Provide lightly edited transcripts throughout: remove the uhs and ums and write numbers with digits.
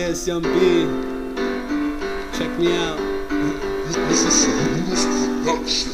it's Young B. Check me out. This is some production.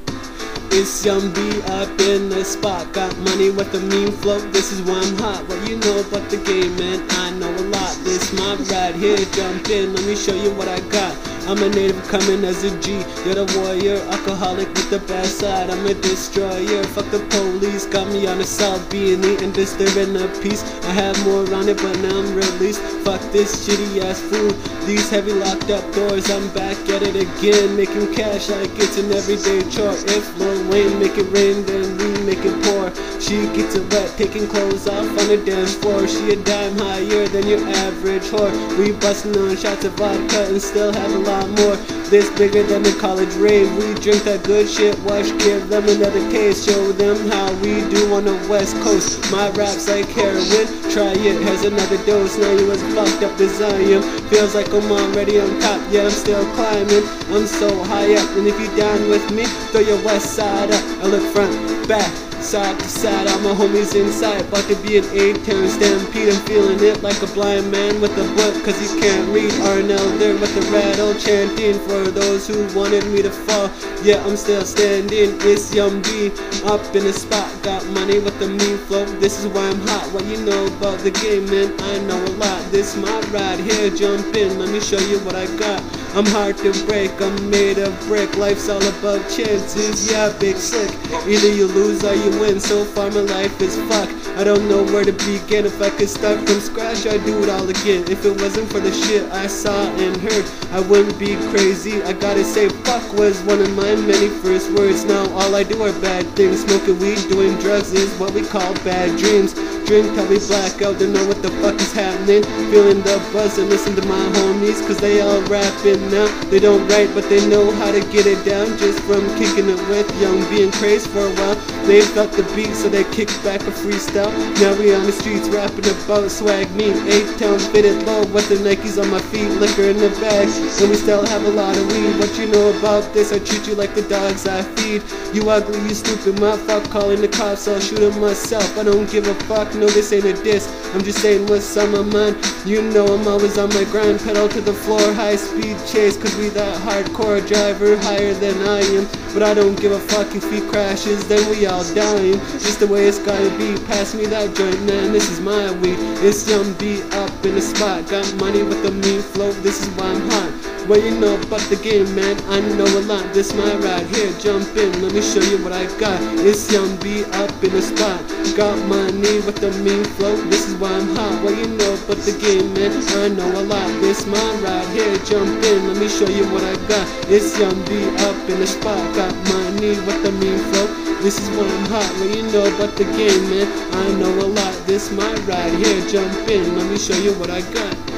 It's Young B up in the spot. Got money with a mean flow. This is why I'm hot. What you know about the game, man? I know a lot. This my ride here. Jump in. Let me show you what I got. I'm a native coming as a G. You're the warrior, alcoholic with the bad side. I'm a destroyer. Fuck the police. Got me on the South being eating, disturbing the peace. I had more on it, but now I'm released. Fuck this shitty ass food. These heavy locked up doors. I'm back at it again, making cash like it's an everyday chore. If Lil Wayne make it rain, then we make it pour. She gets it wet, taking clothes off on the dance floor. She a dime higher than your average whore. We bustin' on shots of vodka and still have a lot more. This bigger than a college rave. We drink that good shit, watch, give them another taste. Show them how we do on the west coast. My rap's like heroin, try it, here's another dose. Now you as fucked up as I am. Feels like I'm already on top, yet I'm still climbing. I'm so high up, and if you down with me, throw your west side up. I look front, back, side to side, all my homies inside. About to be an A-town stampede. I'm feeling it like a blind man with a book, cause he can't read. Arnell there with the rattle, chanting for those who wanted me to fall. Yeah, I'm still standing. It's Young B up in the spot. Got money with a mean flow. This is why I'm hot. What you know about the game, man? I know a lot. This my ride here. Jump in, let me show you what I got. I'm hard to break, I'm made of brick. Life's all about chances, yeah, big slick. Either you lose or you win, so far my life is fucked. I don't know where to begin. If I could start from scratch, I'd do it all again. If it wasn't for the shit I saw and heard, I wouldn't be crazy. I gotta say fuck was one of my many first words. Now all I do are bad things. Smoking weed, doing drugs is what we call bad dreams. Drink till we black out, don't know what the fuck is happening. Feeling the buzz and listen to my homies, cause they all rapping now. They don't write, but they know how to get it down. Just from kicking it with Young B and Craze for a while. They felt the beat, so they kicked back a freestyle. Now we on the streets rapping about swag mean. A-town fitted low with the Nikes on my feet, liquor in the bag, and we still have a lot of weed. What you know about this? I treat you like the dogs I feed. You ugly, you stupid motherfucker, calling the cops, I'll shoot him myself. I don't give a fuck, no this ain't a diss. I'm just saying what's on my mind. You know I'm always on my grind, pedal to the floor, high speed chase, cause we that hardcore driver, higher than I am. But I don't give a fuck if he crashes, then we all dying. Just the way it's gotta be. Pass me that joint, man, this is my weed. It's Young B up in the spot. Got money with a mean flow, this is why I'm hot. What you know about the game, man? I know a lot. This my ride here. Jump in, let me show you what I got. It's Young B up in the spot. Got money with a mean flow. This is why I'm hot. What you know about the game, man? I know a lot. This my ride here. Jump in, let me show you what I got. It's Young B up in the spot. Got money with a mean flow. This is why I'm hot. What you know about the game, man? I know a lot. This my ride here. Jump in, let me show you what I got.